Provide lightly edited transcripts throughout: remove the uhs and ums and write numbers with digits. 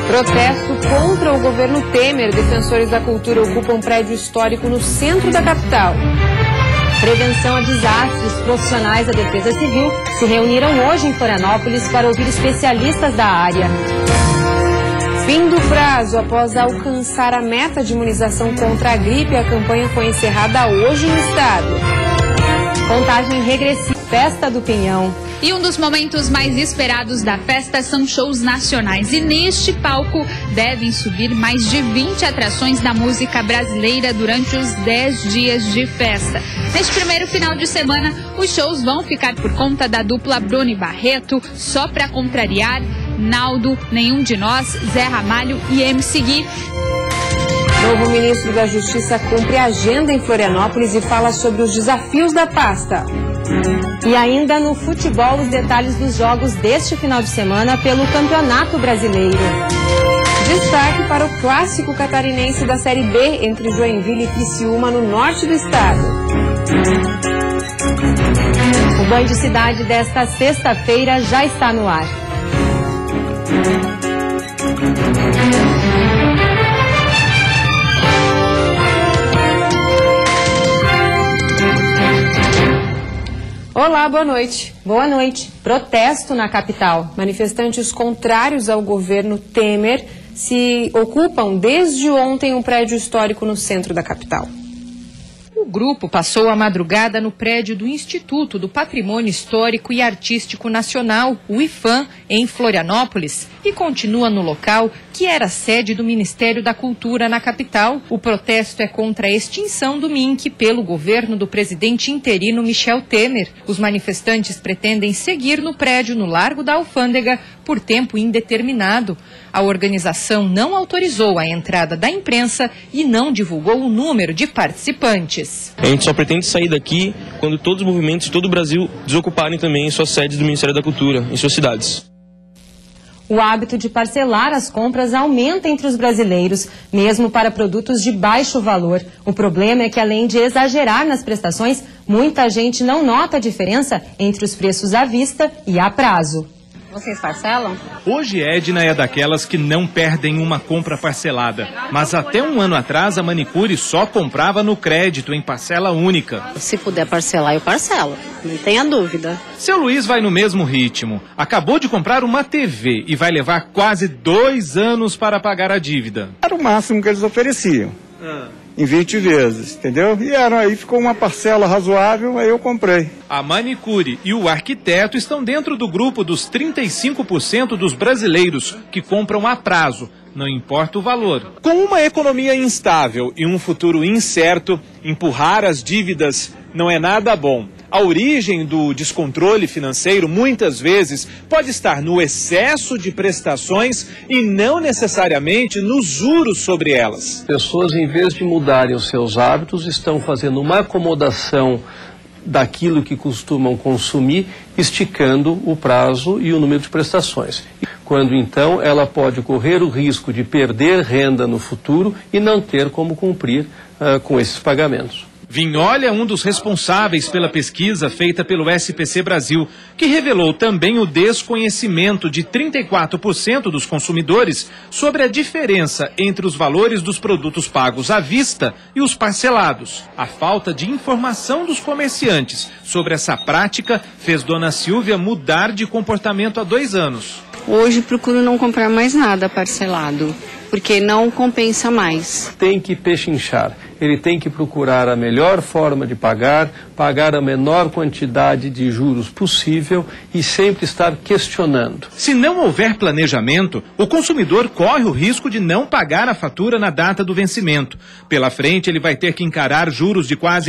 Protesto contra o governo Temer. Defensores da cultura ocupam prédio histórico no centro da capital. Prevenção a desastres. Profissionais da Defesa Civil se reuniram hoje em Florianópolis para ouvir especialistas da área. Fim do prazo. Após alcançar a meta de imunização contra a gripe, a campanha foi encerrada hoje no estado. Contagem regressiva. Festa do Pinhão. E um dos momentos mais esperados da festa são shows nacionais. E neste palco devem subir mais de 20 atrações da música brasileira durante os 10 dias de festa. Neste primeiro final de semana, os shows vão ficar por conta da dupla Bruno e Barreto, Só Pra Contrariar, Naldo, Nenhum de Nós, Zé Ramalho e MC Gui. Novo ministro da Justiça cumpre a agenda em Florianópolis e fala sobre os desafios da pasta. E ainda no futebol, os detalhes dos jogos deste final de semana pelo Campeonato Brasileiro. Destaque para o clássico catarinense da Série B entre Joinville e Criciúma, no norte do estado. O Banho de Cidade desta sexta-feira já está no ar. Olá, boa noite. Boa noite. Protesto na capital. Manifestantes contrários ao governo Temer se ocupam desde ontem um prédio histórico no centro da capital. O grupo passou a madrugada no prédio do Instituto do Patrimônio Histórico e Artístico Nacional, o IPHAN, em Florianópolis, e continua no local que era sede do Ministério da Cultura na capital. O protesto é contra a extinção do MINC pelo governo do presidente interino Michel Temer. Os manifestantes pretendem seguir no prédio no Largo da Alfândega por tempo indeterminado. A organização não autorizou a entrada da imprensa e não divulgou o número de participantes. A gente só pretende sair daqui quando todos os movimentos de todo o Brasil desocuparem também suas sedes do Ministério da Cultura em suas cidades. O hábito de parcelar as compras aumenta entre os brasileiros, mesmo para produtos de baixo valor. O problema é que, além de exagerar nas prestações, muita gente não nota a diferença entre os preços à vista e a prazo. Vocês parcelam? Hoje Edna é daquelas que não perdem uma compra parcelada. Mas até um ano atrás a manicure só comprava no crédito em parcela única. Se puder parcelar, eu parcelo. Não tenha dúvida. Seu Luiz vai no mesmo ritmo. Acabou de comprar uma TV e vai levar quase 2 anos para pagar a dívida. Era o máximo que eles ofereciam. Em 20 vezes, entendeu? E aí ficou uma parcela razoável, aí eu comprei. A manicure e o arquiteto estão dentro do grupo dos 35% dos brasileiros que compram a prazo, não importa o valor. Com uma economia instável e um futuro incerto, empurrar as dívidas não é nada bom. A origem do descontrole financeiro, muitas vezes, pode estar no excesso de prestações e não necessariamente nos juros sobre elas. Pessoas, em vez de mudarem os seus hábitos, estão fazendo uma acomodação daquilo que costumam consumir, esticando o prazo e o número de prestações. Quando, então, ela pode correr o risco de perder renda no futuro e não ter como cumprir com esses pagamentos. Vinholi é um dos responsáveis pela pesquisa feita pelo SPC Brasil, que revelou também o desconhecimento de 34% dos consumidores sobre a diferença entre os valores dos produtos pagos à vista e os parcelados. A falta de informação dos comerciantes sobre essa prática fez Dona Silvia mudar de comportamento há 2 anos. Hoje procuro não comprar mais nada parcelado, porque não compensa mais. Tem que pechinchar. Ele tem que procurar a melhor forma de pagar a menor quantidade de juros possível e sempre estar questionando. Se não houver planejamento, o consumidor corre o risco de não pagar a fatura na data do vencimento. Pela frente, ele vai ter que encarar juros de quase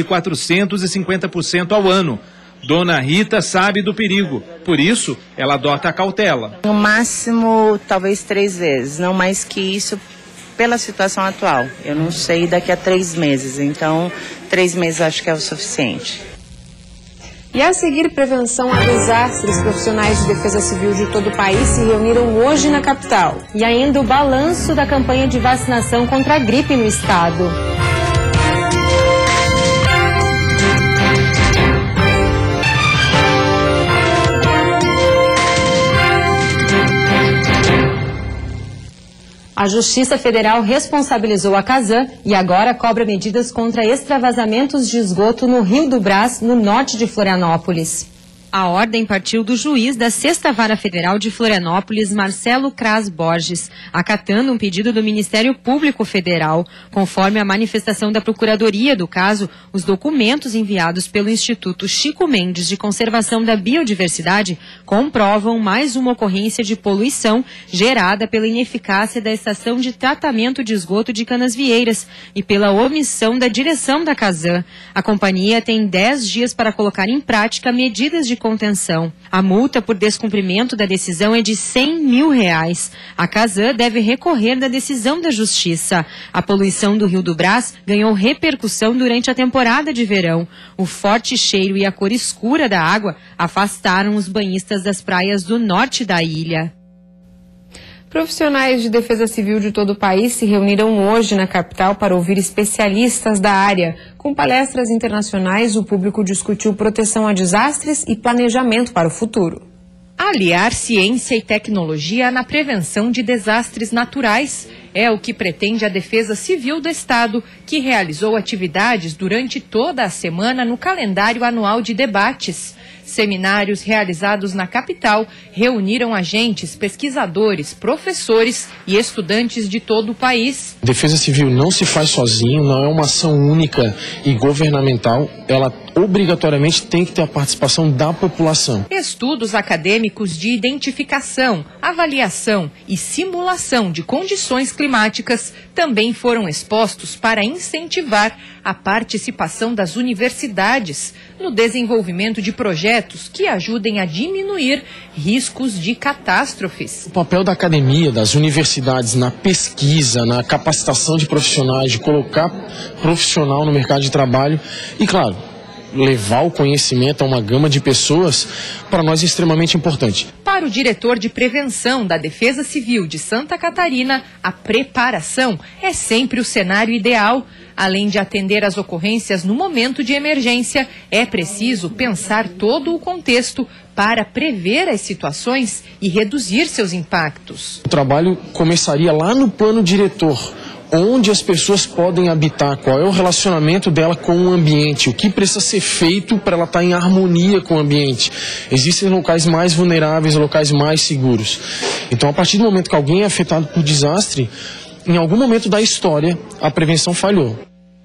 450% ao ano. Dona Rita sabe do perigo, por isso ela adota a cautela. No máximo, talvez 3 vezes, não mais que isso pela situação atual. Eu não sei daqui a 3 meses, então 3 meses acho que é o suficiente. E a seguir, prevenção a desastres. Profissionais de defesa civil de todo o país se reuniram hoje na capital. E ainda o balanço da campanha de vacinação contra a gripe no estado. A Justiça Federal responsabilizou a Casan e agora cobra medidas contra extravasamentos de esgoto no Rio do Brás, no norte de Florianópolis. A ordem partiu do juiz da 6ª Vara Federal de Florianópolis, Marcelo Cras Borges, acatando um pedido do Ministério Público Federal. Conforme a manifestação da Procuradoria do caso, os documentos enviados pelo Instituto Chico Mendes de Conservação da Biodiversidade comprovam mais uma ocorrência de poluição gerada pela ineficácia da estação de tratamento de esgoto de Canasvieiras e pela omissão da direção da Casan. A companhia tem 10 dias para colocar em prática medidas de contenção. A multa por descumprimento da decisão é de R$100 mil. A Casan deve recorrer da decisão da Justiça. A poluição do Rio do Brás ganhou repercussão durante a temporada de verão. O forte cheiro e a cor escura da água afastaram os banhistas das praias do norte da ilha. Profissionais de defesa civil de todo o país se reuniram hoje na capital para ouvir especialistas da área. Com palestras internacionais, o público discutiu proteção a desastres e planejamento para o futuro. Aliar ciência e tecnologia na prevenção de desastres naturais é o que pretende a Defesa Civil do Estado, que realizou atividades durante toda a semana no calendário anual de debates. Seminários realizados na capital reuniram agentes, pesquisadores, professores e estudantes de todo o país. Defesa Civil não se faz sozinho, não é uma ação única e governamental, ela obrigatoriamente tem que ter a participação da população. Estudos acadêmicos de identificação, avaliação e simulação de condições climáticas também foram expostos para incentivar a participação das universidades no desenvolvimento de projetos que ajudem a diminuir riscos de catástrofes. O papel da academia, das universidades na pesquisa, na capacitação de profissionais, de colocar profissional no mercado de trabalho e, claro, levar o conhecimento a uma gama de pessoas, para nós é extremamente importante. Para o diretor de prevenção da Defesa Civil de Santa Catarina, a preparação é sempre o cenário ideal. Além de atender às ocorrências no momento de emergência, é preciso pensar todo o contexto para prever as situações e reduzir seus impactos. O trabalho começaria lá no plano diretor, onde as pessoas podem habitar, qual é o relacionamento dela com o ambiente, o que precisa ser feito para ela estar em harmonia com o ambiente. Existem locais mais vulneráveis, locais mais seguros. Então, a partir do momento que alguém é afetado por desastre, em algum momento da história, a prevenção falhou.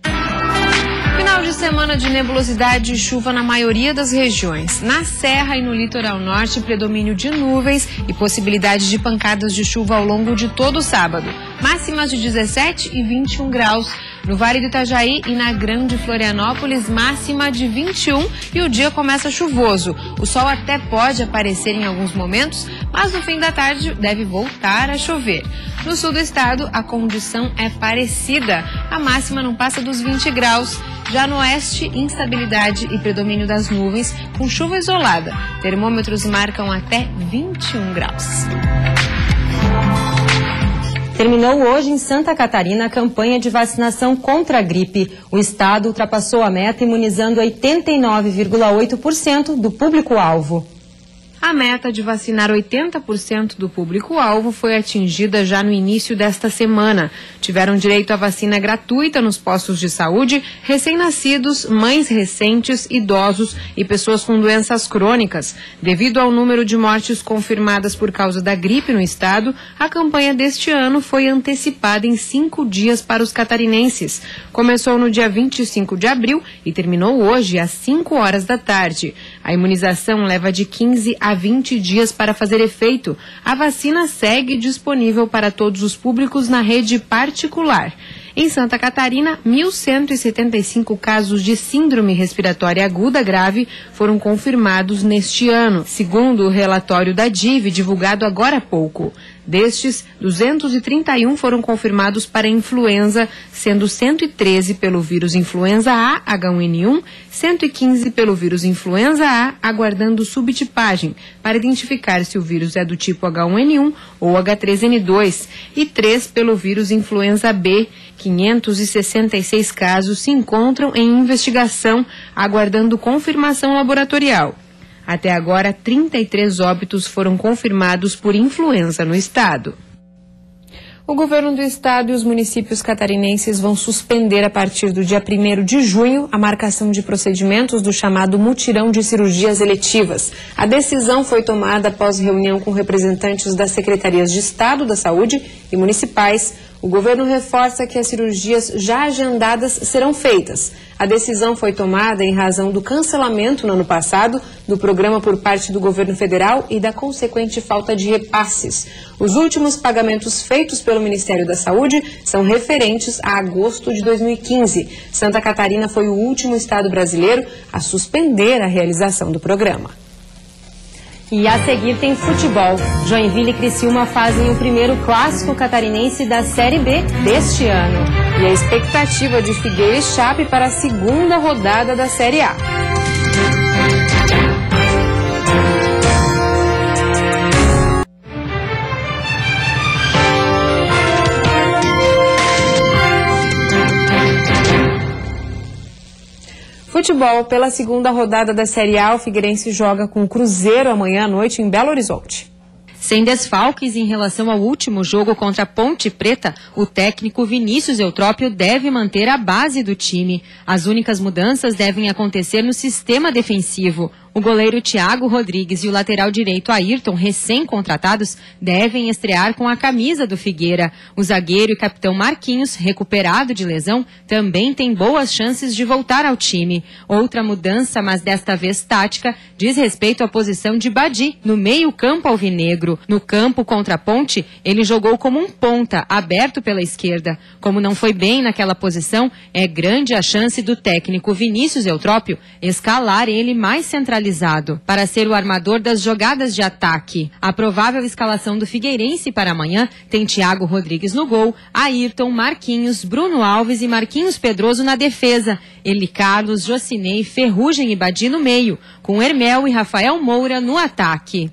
Final de semana de nebulosidade e chuva na maioria das regiões. Na Serra e no litoral norte, predomínio de nuvens e possibilidade de pancadas de chuva ao longo de todo o sábado. Máximas de 17 e 21 graus. No Vale do Itajaí e na Grande Florianópolis, máxima de 21 e o dia começa chuvoso. O sol até pode aparecer em alguns momentos, mas no fim da tarde deve voltar a chover. No sul do estado, a condição é parecida. A máxima não passa dos 20 graus. Já no oeste, instabilidade e predomínio das nuvens, com chuva isolada. Termômetros marcam até 21 graus. Terminou hoje em Santa Catarina a campanha de vacinação contra a gripe. O estado ultrapassou a meta imunizando 89,8% do público-alvo. A meta de vacinar 80% do público-alvo foi atingida já no início desta semana. Tiveram direito à vacina gratuita nos postos de saúde recém-nascidos, mães recentes, idosos e pessoas com doenças crônicas. Devido ao número de mortes confirmadas por causa da gripe no estado, a campanha deste ano foi antecipada em 5 dias para os catarinenses. Começou no dia 25 de abril e terminou hoje às 5 horas da tarde. A imunização leva de 15 a 20 dias para fazer efeito. A vacina segue disponível para todos os públicos na rede particular. Em Santa Catarina, 1.175 casos de síndrome respiratória aguda grave foram confirmados neste ano, segundo o relatório da DIV, divulgado agora há pouco. Destes, 231 foram confirmados para influenza, sendo 113 pelo vírus influenza A H1N1, 115 pelo vírus influenza A, aguardando subtipagem para identificar se o vírus é do tipo H1N1 ou H3N2, e 3 pelo vírus influenza B. 566 casos se encontram em investigação, aguardando confirmação laboratorial. Até agora, 33 óbitos foram confirmados por influenza no estado. O governo do estado e os municípios catarinenses vão suspender a partir do dia 1º de junho a marcação de procedimentos do chamado mutirão de cirurgias eletivas. A decisão foi tomada após reunião com representantes das secretarias de Estado da Saúde e municipais. O governo reforça que as cirurgias já agendadas serão feitas. A decisão foi tomada em razão do cancelamento no ano passado do programa por parte do governo federal e da consequente falta de repasses. Os últimos pagamentos feitos pelo Ministério da Saúde são referentes a agosto de 2015. Santa Catarina foi o último estado brasileiro a suspender a realização do programa. E a seguir tem futebol. Joinville e Criciúma fazem o primeiro clássico catarinense da Série B deste ano. E a expectativa de Figueira e Chape para a segunda rodada da Série A. Futebol, pela segunda rodada da Série A, o Figueirense joga com o Cruzeiro amanhã à noite em Belo Horizonte. Sem desfalques em relação ao último jogo contra a Ponte Preta, o técnico Vinícius Eutrópio deve manter a base do time. As únicas mudanças devem acontecer no sistema defensivo. O goleiro Thiago Rodrigues e o lateral direito Ayrton, recém-contratados, devem estrear com a camisa do Figueira. O zagueiro e capitão Marquinhos, recuperado de lesão, também tem boas chances de voltar ao time. Outra mudança, mas desta vez tática, diz respeito à posição de Badi, no meio-campo alvinegro. No campo contra a Ponte, ele jogou como um ponta, aberto pela esquerda. Como não foi bem naquela posição, é grande a chance do técnico Vinícius Eutrópio escalar ele mais centralizado para ser o armador das jogadas de ataque. A provável escalação do Figueirense para amanhã tem Thiago Rodrigues no gol, Ayrton, Marquinhos, Bruno Alves e Marquinhos Pedroso na defesa, Eli Carlos, Jocinei, Ferrugem e Badi no meio, com Hermel e Rafael Moura no ataque.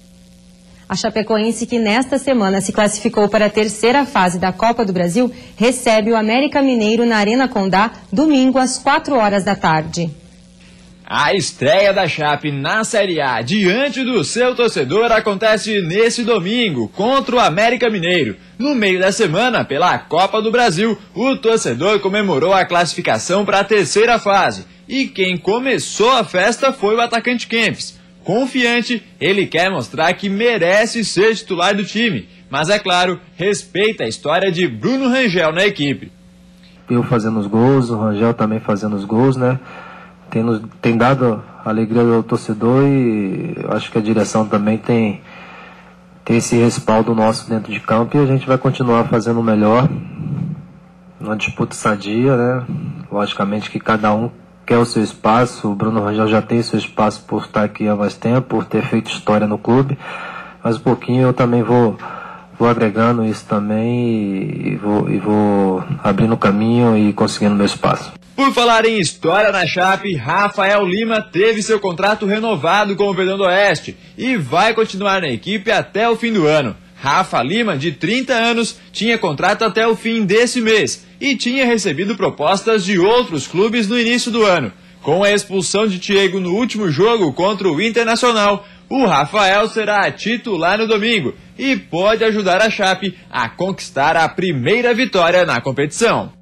A Chapecoense, que nesta semana se classificou para a terceira fase da Copa do Brasil, recebe o América Mineiro na Arena Condá, domingo às 4h da tarde. A estreia da Chape na Série A diante do seu torcedor acontece nesse domingo contra o América Mineiro. No meio da semana, pela Copa do Brasil, o torcedor comemorou a classificação para a terceira fase. E quem começou a festa foi o atacante Kempis. Confiante, ele quer mostrar que merece ser titular do time. Mas, é claro, respeita a história de Bruno Rangel na equipe. Eu fazendo os gols, o Rangel também fazendo os gols, né? Tem dado alegria ao torcedor e eu acho que a direção também tem esse respaldo nosso dentro de campo e a gente vai continuar fazendo o melhor. Uma disputa sadia, né? Logicamente que cada um quer o seu espaço. O Bruno Rangel já tem seu espaço por estar aqui há mais tempo, por ter feito história no clube, mas um pouquinho eu também vou agregando isso também e vou abrindo o caminho e conseguindo meu espaço. Por falar em história na Chape, Rafael Lima teve seu contrato renovado com o Verdão do Oeste e vai continuar na equipe até o fim do ano. Rafa Lima, de 30 anos, tinha contrato até o fim desse mês e tinha recebido propostas de outros clubes no início do ano. Com a expulsão de Diego no último jogo contra o Internacional, o Rafael será titular no domingo e pode ajudar a Chape a conquistar a primeira vitória na competição.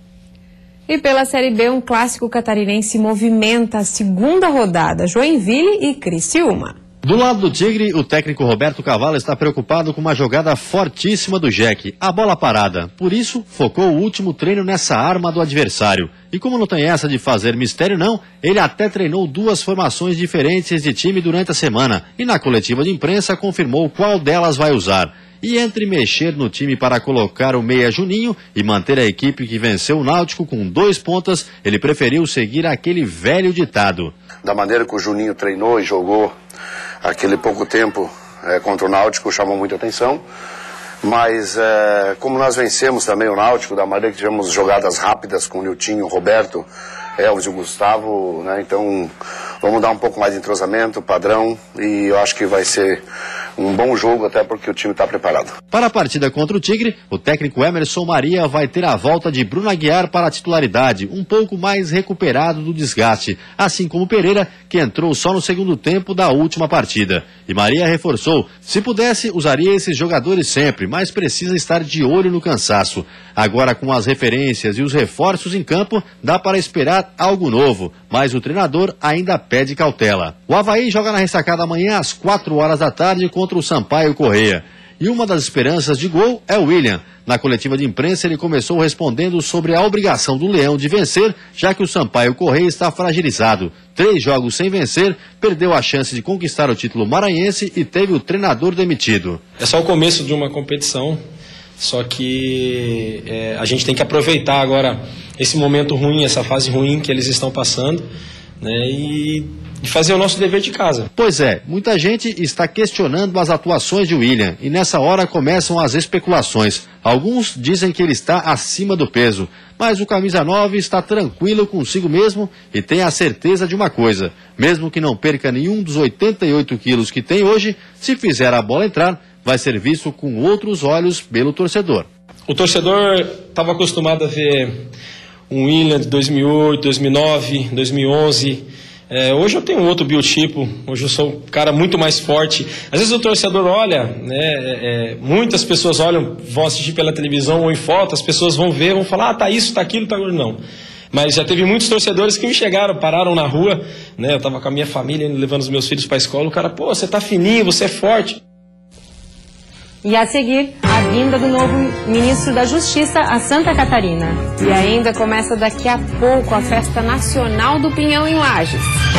E pela Série B, um clássico catarinense movimenta a segunda rodada, Joinville e Criciúma. Do lado do Tigre, o técnico Roberto Cavalo está preocupado com uma jogada fortíssima do Jack, a bola parada. Por isso, focou o último treino nessa arma do adversário. E como não tem essa de fazer mistério não, ele até treinou 2 formações diferentes de time durante a semana. E na coletiva de imprensa confirmou qual delas vai usar. E entre mexer no time para colocar o meia Juninho e manter a equipe que venceu o Náutico com 2 pontas, ele preferiu seguir aquele velho ditado. Da maneira que o Juninho treinou e jogou aquele pouco tempo contra o Náutico chamou muita atenção, mas como nós vencemos também o Náutico, da maneira que tivemos jogadas rápidas com o Niltinho, o Roberto, Elvis e o Gustavo, né? Então vamos dar um pouco mais de entrosamento, padrão, e eu acho que vai ser um bom jogo, até porque o time está preparado. Para a partida contra o Tigre, o técnico Emerson Maria vai ter a volta de Bruno Aguiar para a titularidade, um pouco mais recuperado do desgaste, assim como Pereira, que entrou só no segundo tempo da última partida. E Maria reforçou, se pudesse, usaria esses jogadores sempre, mas precisa estar de olho no cansaço. Agora, com as referências e os reforços em campo, dá para esperar algo novo, mas o treinador ainda pede cautela. O Avaí joga na ressacada amanhã às 4 horas da tarde contra o Sampaio Corrêa. E uma das esperanças de gol é o William. Na coletiva de imprensa, ele começou respondendo sobre a obrigação do Leão de vencer, já que o Sampaio Corrêa está fragilizado. 3 jogos sem vencer, perdeu a chance de conquistar o título maranhense e teve o treinador demitido. É só o começo de uma competição, só que a gente tem que aproveitar agora esse momento ruim, essa fase ruim que eles estão passando, né, e fazer o nosso dever de casa. Pois é, muita gente está questionando as atuações de William e nessa hora começam as especulações. Alguns dizem que ele está acima do peso, mas o camisa 9 está tranquilo consigo mesmo e tem a certeza de uma coisa: mesmo que não perca nenhum dos 88 quilos que tem hoje, se fizer a bola entrar, vai ser visto com outros olhos pelo torcedor. O torcedor estava acostumado a ver um William de 2008, 2009, 2011... hoje eu tenho outro biotipo, hoje eu sou um cara muito mais forte. Às vezes o torcedor olha, né, muitas pessoas olham, vão assistir pela televisão ou em foto, as pessoas vão ver, vão falar, tá isso, tá aquilo, tá aquilo, não. Mas já teve muitos torcedores que me chegaram, pararam na rua, né, eu tava com a minha família, levando os meus filhos para a escola, o cara, pô, você tá fininho, você é forte. E a seguir, a vinda do novo ministro da Justiça a Santa Catarina. E ainda começa daqui a pouco a Festa Nacional do Pinhão em Lages.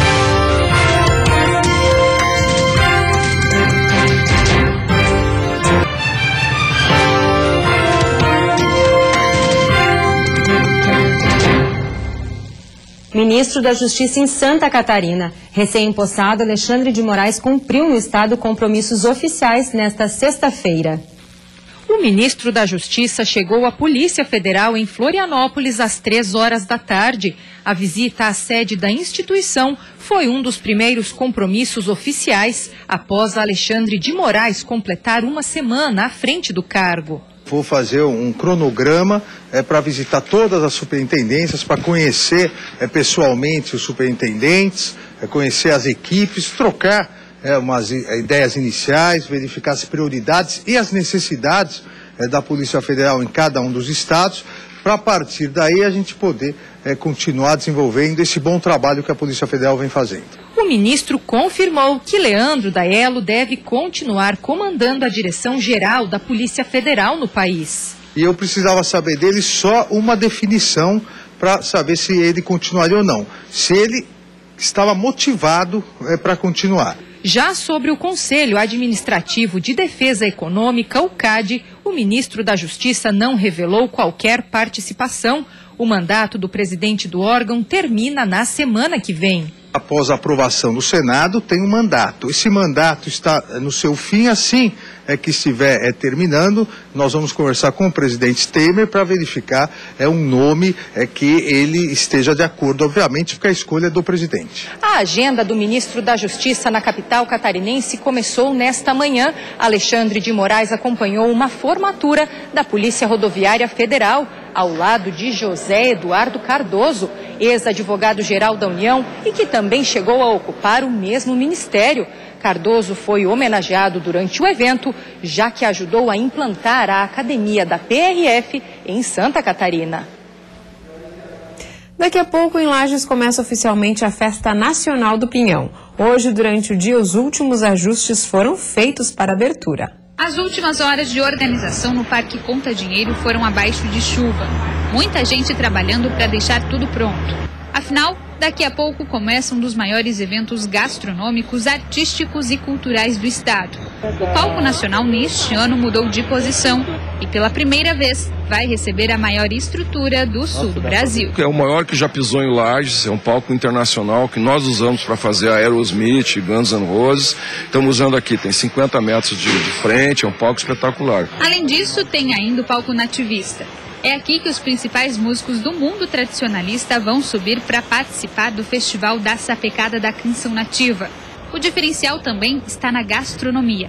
Ministro da Justiça em Santa Catarina. Recém-empossado, Alexandre de Moraes cumpriu no estado compromissos oficiais nesta sexta-feira. O ministro da Justiça chegou à Polícia Federal em Florianópolis às 3 horas da tarde. A visita à sede da instituição foi um dos primeiros compromissos oficiais após Alexandre de Moraes completar uma semana à frente do cargo. Vou fazer um cronograma para visitar todas as superintendências, para conhecer pessoalmente os superintendentes, conhecer as equipes, trocar umas ideias iniciais, verificar as prioridades e as necessidades da Polícia Federal em cada um dos estados, para a partir daí a gente poder continuar desenvolvendo esse bom trabalho que a Polícia Federal vem fazendo. O ministro confirmou que Leandro Daello deve continuar comandando a direção-geral da Polícia Federal no país. E eu precisava saber dele só uma definição para saber se ele continuaria ou não. Se ele estava motivado para continuar. Já sobre o Conselho Administrativo de Defesa Econômica, o CAD, o ministro da Justiça não revelou qualquer participação. O mandato do presidente do órgão termina na semana que vem. Após a aprovação do Senado, tem um mandato. Esse mandato está no seu fim, assim que estiver terminando, nós vamos conversar com o presidente Temer para verificar um nome que ele esteja de acordo, obviamente, porque a escolha é do presidente. A agenda do ministro da Justiça na capital catarinense começou nesta manhã. Alexandre de Moraes acompanhou uma formatura da Polícia Rodoviária Federal, ao lado de José Eduardo Cardoso, ex-advogado-geral da União e que também chegou a ocupar o mesmo ministério. Cardoso foi homenageado durante o evento, já que ajudou a implantar a academia da PRF em Santa Catarina. Daqui a pouco, em Lages, começa oficialmente a Festa Nacional do Pinhão. Hoje, durante o dia, os últimos ajustes foram feitos para a abertura. As últimas horas de organização no Parque Conta Dinheiro foram abaixo de chuva. Muita gente trabalhando para deixar tudo pronto. Afinal, daqui a pouco começa um dos maiores eventos gastronômicos, artísticos e culturais do estado. O Palco Nacional neste ano mudou de posição e pela primeira vez vai receber a maior estrutura do sul do Brasil. É o maior que já pisou em Lages, é um palco internacional que nós usamos para fazer a Aerosmith, Guns N' Roses. Estamos usando aqui, tem 50 metros de frente, é um palco espetacular. Além disso, tem ainda o Palco Nativista. É aqui que os principais músicos do mundo tradicionalista vão subir para participar do Festival da Sapecada da Canção Nativa. O diferencial também está na gastronomia.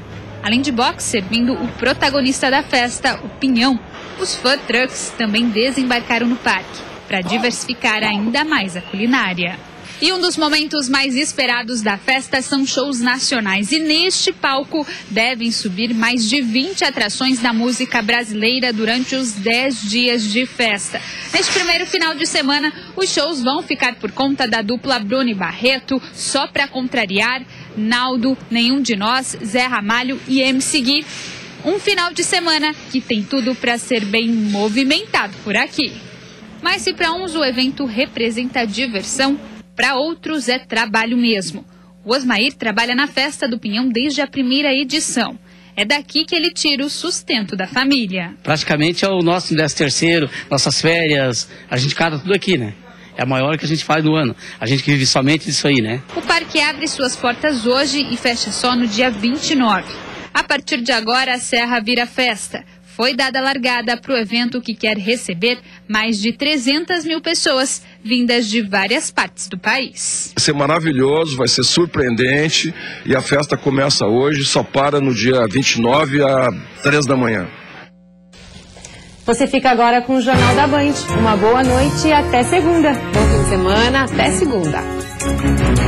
Além de boxe servindo o protagonista da festa, o Pinhão, os food trucks também desembarcaram no parque para diversificar ainda mais a culinária. E um dos momentos mais esperados da festa são shows nacionais. E neste palco devem subir mais de 20 atrações da música brasileira durante os 10 dias de festa. Neste primeiro final de semana, os shows vão ficar por conta da dupla Bruno e Barreto, Só Pra Contrariar, Naldo, Nenhum de Nós, Zé Ramalho e MC Gui. Um final de semana que tem tudo para ser bem movimentado por aqui. Mas se para uns o evento representa diversão, para outros é trabalho mesmo. O Osmair trabalha na Festa do Pinhão desde a primeira edição. É daqui que ele tira o sustento da família. Praticamente é o nosso 13º, nossas férias, a gente cada tudo aqui, né? É a maior que a gente faz no ano. A gente que vive somente disso aí, né? O parque abre suas portas hoje e fecha só no dia 29. A partir de agora, a Serra vira festa. Foi dada a largada para o evento que quer receber mais de 300 mil pessoas vindas de várias partes do país. Vai ser maravilhoso, vai ser surpreendente e a festa começa hoje, só para no dia 29 às 3 da manhã. Você fica agora com o Jornal da Band. Uma boa noite e até segunda. Bom fim de semana, até segunda.